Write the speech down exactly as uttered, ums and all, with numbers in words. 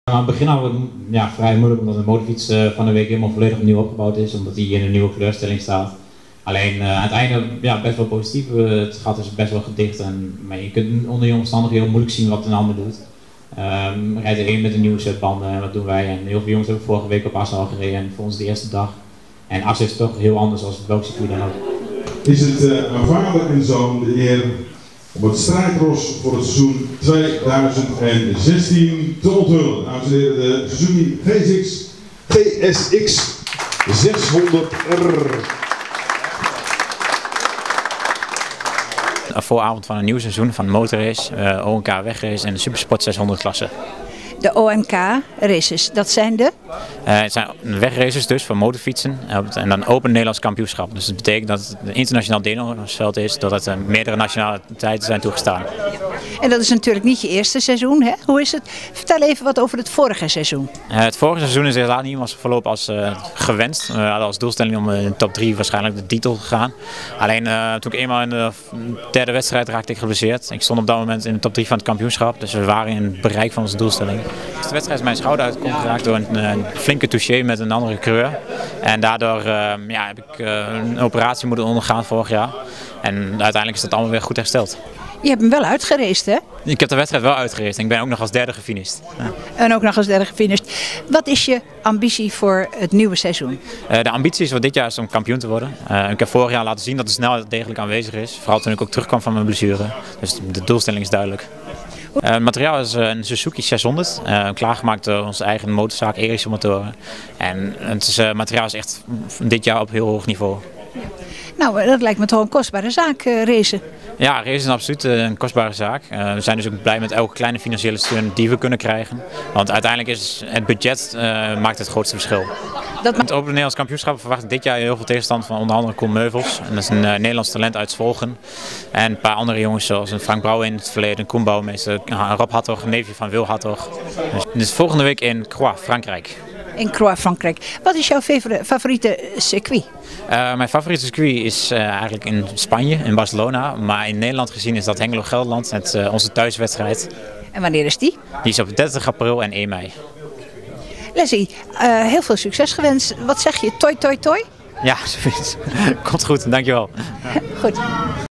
Aan het begin hadden we ja, vrij moeilijk omdat de motorfiets uh, van de week helemaal volledig opnieuw opgebouwd is, omdat die in een nieuwe kleurstelling staat. Alleen uh, aan het einde ja, best wel positief, uh, het gat is best wel gedicht, en, maar je kunt onder die omstandigheden heel moeilijk zien wat een ander doet. Um, rijdt er één met een nieuwe set banden en wat doen wij, en heel veel jongens hebben vorige week op Assen al gereden en voor ons de eerste dag. En Assen is toch heel anders dan welk circuit dan ook. Is het uh, aan vader en zoon de eer om het strijdros voor het seizoen tweeduizend zestien te onthullen. Dames en heren, de Suzuki G S X zeshonderd R. Een vooravond van een nieuw seizoen van motorrace, uh, O N K wegrace en de Supersport zeshonderd klasse. De O N K races, dat zijn de? Uh, het zijn wegraces dus voor motorfietsen en dan open Nederlands kampioenschap. Dus dat betekent dat het een internationaal deelnemersveld is, doordat er meerdere nationaliteiten zijn toegestaan. En dat is natuurlijk niet je eerste seizoen, hè? Hoe is het? Vertel even wat over het vorige seizoen. Uh, het vorige seizoen is helaas niet helemaal verlopen als uh, gewenst. We hadden als doelstelling om in de top drie waarschijnlijk de titel te gaan. Alleen uh, toen ik eenmaal in de derde wedstrijd raakte ik geblesseerd. Ik stond op dat moment in de top drie van het kampioenschap, dus we waren in het bereik van onze doelstelling. Dus de wedstrijd is mijn schouder uit kon geraakt door een, een flinke touché met een andere coureur. En daardoor uh, ja, heb ik uh, een operatie moeten ondergaan vorig jaar. En uiteindelijk is dat allemaal weer goed hersteld. Je hebt hem wel uitgeraced, hè? Ik heb de wedstrijd wel uitgeraced en ik ben ook nog als derde gefinished. Ja. En ook nog als derde gefinished. Wat is je ambitie voor het nieuwe seizoen? Uh, de ambitie is voor dit jaar is om kampioen te worden. Uh, ik heb vorig jaar laten zien dat de snelheid degelijk aanwezig is. Vooral toen ik ook terugkwam van mijn blessure. Dus de doelstelling is duidelijk. Uh, het materiaal is uh, een Suzuki zeshonderd, uh, klaargemaakt door onze eigen motorzaak Erische Motoren. En het is, uh, materiaal is echt dit jaar op heel hoog niveau. Nou, dat lijkt me toch een kostbare zaak, uh, racen. Ja, racen is absoluut een kostbare zaak. Uh, we zijn dus ook blij met elke kleine financiële steun die we kunnen krijgen. Want uiteindelijk is het budget uh, maakt het grootste verschil. Dat het Open Nederlands Kampioenschap verwacht ik dit jaar heel veel tegenstand van onder andere Koen Meuvels. En dat is een uh, Nederlands talent uit Zwoegen. En een paar andere jongens zoals Frank Brouwer in het verleden, Koen Bouwmeester, Rob Hartog, een neefje van Wil Hartog. Dus, dus volgende week in Croix, Frankrijk. In Croix, Frankrijk. Wat is jouw favoriete circuit? Uh, mijn favoriete circuit is uh, eigenlijk in Spanje, in Barcelona. Maar in Nederland gezien is dat Hengelo-Gelderland, het, uh, onze thuiswedstrijd. En wanneer is die? Die is op dertig april en één mei. Leslie, uh, heel veel succes gewenst. Wat zeg je? Toi, toi, toi? Ja, zoiets. Komt goed, dankjewel. Goed.